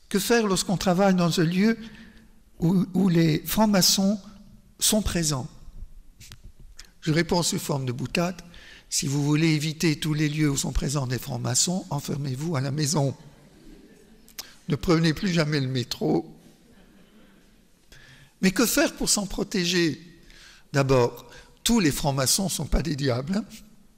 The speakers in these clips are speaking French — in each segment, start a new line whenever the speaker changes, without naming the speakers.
Que faire lorsqu'on travaille dans un lieu où les francs-maçons sont présents? Je réponds sous forme de boutade. Si vous voulez éviter tous les lieux où sont présents des francs-maçons, enfermez-vous à la maison. Ne prenez plus jamais le métro. Mais que faire pour s'en protéger? D'abord, tous les francs-maçons ne sont pas des diables. Hein.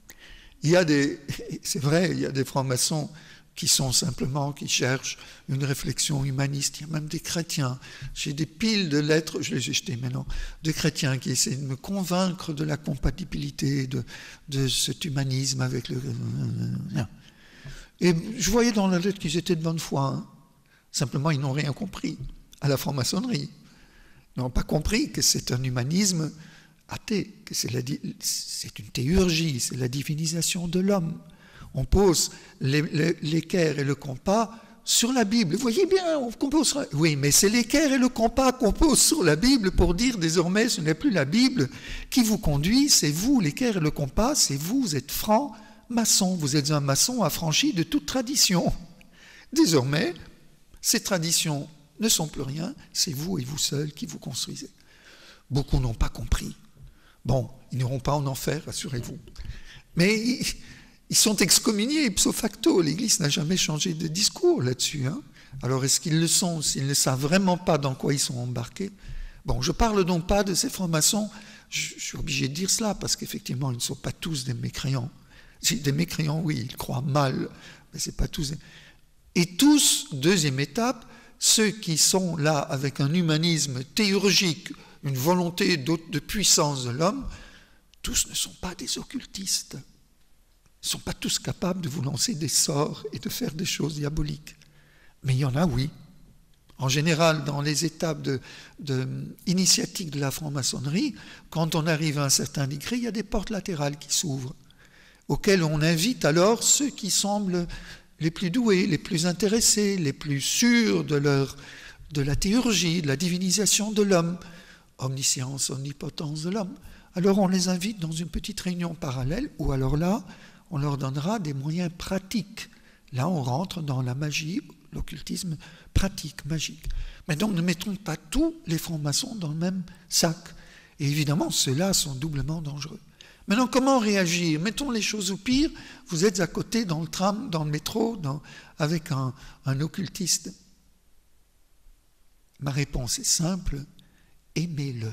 C'est vrai, il y a des francs-maçons qui cherchent une réflexion humaniste. Il y a même des chrétiens. J'ai des piles de lettres, je les ai jetées maintenant, de chrétiens qui essaient de me convaincre de la compatibilité de cet humanisme avec le... Et je voyais dans la lettre qu'ils étaient de bonne foi. Hein. Simplement, ils n'ont rien compris à la franc-maçonnerie. Ils n'ont pas compris que c'est un humanisme athée, que c'est une théurgie, c'est la divinisation de l'homme. On pose l'équerre et le compas sur la Bible. Vous voyez bien, on compose... Oui, mais c'est l'équerre et le compas qu'on pose sur la Bible pour dire désormais ce n'est plus la Bible qui vous conduit, c'est vous, l'équerre et le compas, c'est vous, vous êtes franc-maçon, vous êtes un maçon affranchi de toute tradition. Désormais, ces traditions ne sont plus rien, c'est vous et vous seuls qui vous construisez. Beaucoup n'ont pas compris. Bon, ils n'iront pas en enfer, rassurez-vous. Mais ils sont excommuniés ipso facto. L'Église n'a jamais changé de discours là-dessus. Hein. Alors est-ce qu'ils le sont, s'ils ne savent vraiment pas dans quoi ils sont embarqués? Bon, je ne parle donc pas de ces francs-maçons, je suis obligé de dire cela, parce qu'effectivement, ils ne sont pas tous des mécréants. Des mécréants, oui, ils croient mal, mais ce n'est pas tous. Et tous, deuxième étape, ceux qui sont là avec un humanisme théurgique, une volonté de puissance de l'homme, tous ne sont pas des occultistes. Ils ne sont pas tous capables de vous lancer des sorts et de faire des choses diaboliques. Mais il y en a, oui. En général, dans les étapes initiatiques de la franc-maçonnerie, quand on arrive à un certain degré, il y a des portes latérales qui s'ouvrent, auxquelles on invite alors ceux qui semblent les plus doués, les plus intéressés, les plus sûrs de la théurgie, de la divinisation de l'homme, omniscience, omnipotence de l'homme. Alors on les invite dans une petite réunion parallèle, ou alors là, on leur donnera des moyens pratiques. Là, on rentre dans la magie, l'occultisme pratique, magique. Mais donc, ne mettons pas tous les francs-maçons dans le même sac. Et évidemment, ceux-là sont doublement dangereux. Maintenant, comment réagir? Mettons les choses au pire. Vous êtes à côté dans le tram, dans le métro, avec un occultiste. Ma réponse est simple, aimez-le.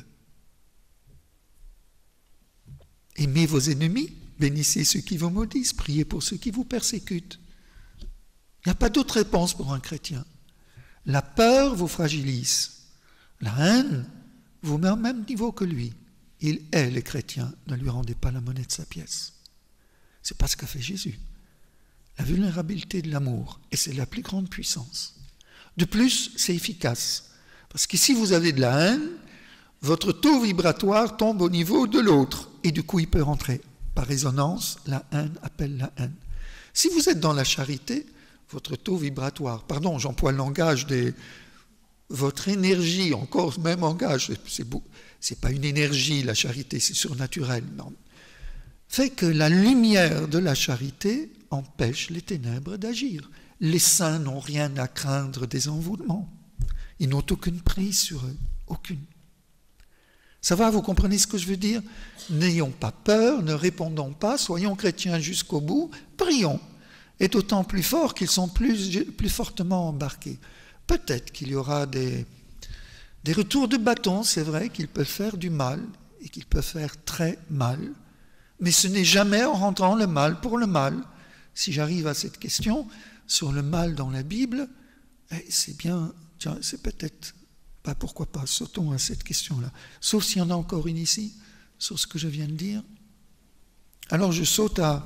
Aimez vos ennemis, bénissez ceux qui vous maudissent, priez pour ceux qui vous persécutent. Il n'y a pas d'autre réponse pour un chrétien. La peur vous fragilise. La haine vous met au même niveau que lui. Il est le chrétien, ne lui rendez pas la monnaie de sa pièce. C'est pas ce qu'a fait Jésus. La vulnérabilité de l'amour, et c'est la plus grande puissance. De plus, c'est efficace. Parce que si vous avez de la haine, votre taux vibratoire tombe au niveau de l'autre, et du coup il peut rentrer. Par résonance, la haine appelle la haine. Si vous êtes dans la charité, votre taux vibratoire, pardon, j'emploie le langage votre énergie, encore même langage, c'est pas une énergie, la charité, c'est surnaturel, non, fait que la lumière de la charité empêche les ténèbres d'agir. Les saints n'ont rien à craindre des envoûtements. Ils n'ont aucune prise sur eux, aucune. Ça va, vous comprenez ce que je veux dire? N'ayons pas peur, ne répondons pas, soyons chrétiens jusqu'au bout, prions. Et d'autant plus fort qu'ils sont plus fortement embarqués. Peut-être qu'il y aura des retours de bâton, c'est vrai, qu'ils peuvent faire du mal, et qu'ils peuvent faire très mal. Mais ce n'est jamais en rentrant le mal pour le mal. Si j'arrive à cette question sur le mal dans la Bible, c'est bien, tiens, c'est peut-être, pas pourquoi pas, sautons à cette question-là. Sauf s'il y en a encore une ici, sur ce que je viens de dire. Alors je saute à...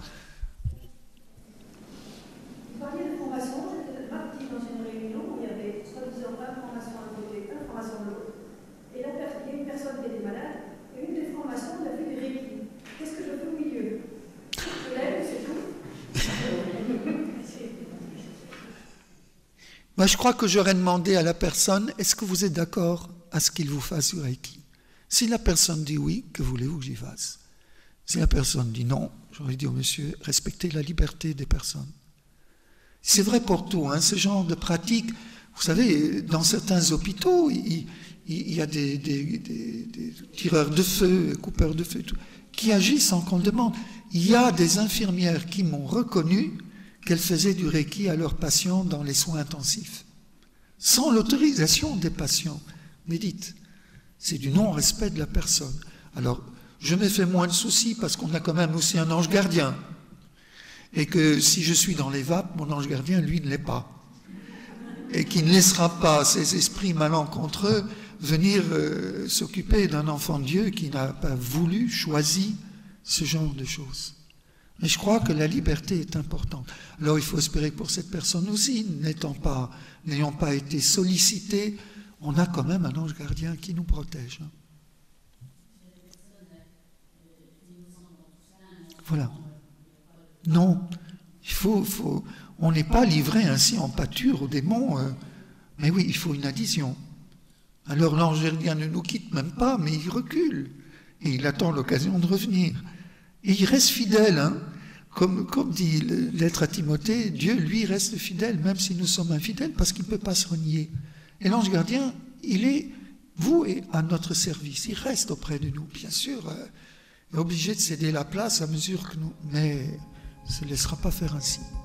Moi, je crois que j'aurais demandé à la personne, est-ce que vous êtes d'accord à ce qu'il vous fasse du Reiki? Si la personne dit oui, que voulez-vous que j'y fasse? Si la personne dit non, j'aurais dit au monsieur, respectez la liberté des personnes. C'est vrai pour tout, hein, ce genre de pratique, Vous savez, dans certains hôpitaux, il y a des tireurs de feu, coupeurs de feu, qui agissent sans qu'on le demande. Il y a des infirmières qui m'ont reconnu qu'elles faisaient du Reiki à leurs patients dans les soins intensifs, sans l'autorisation des patients. Mais dites, c'est du non-respect de la personne. Alors, je me fais moins de soucis parce qu'on a quand même aussi un ange gardien. Et que si je suis dans les vapes, mon ange gardien, lui, ne l'est pas. Et qui ne laissera pas ces esprits malencontreux venir s'occuper d'un enfant de Dieu qui n'a pas voulu, choisi ce genre de choses. Mais je crois que la liberté est importante. Alors il faut espérer que pour cette personne aussi, n'ayant pas été sollicité, on a quand même un ange gardien qui nous protège. Voilà. Non, on n'est pas livré ainsi en pâture aux démons. Mais oui, il faut une addition. Alors l'ange gardien ne nous quitte même pas, mais il recule. Et il attend l'occasion de revenir. Et il reste fidèle, hein. Comme dit l'être à Timothée, Dieu, lui, reste fidèle, même si nous sommes infidèles, parce qu'il ne peut pas se renier. Et l'ange gardien, il est, vous, et à notre service. Il reste auprès de nous, bien sûr. Il est obligé de céder la place à mesure que nous... Mais il ne se laissera pas faire ainsi.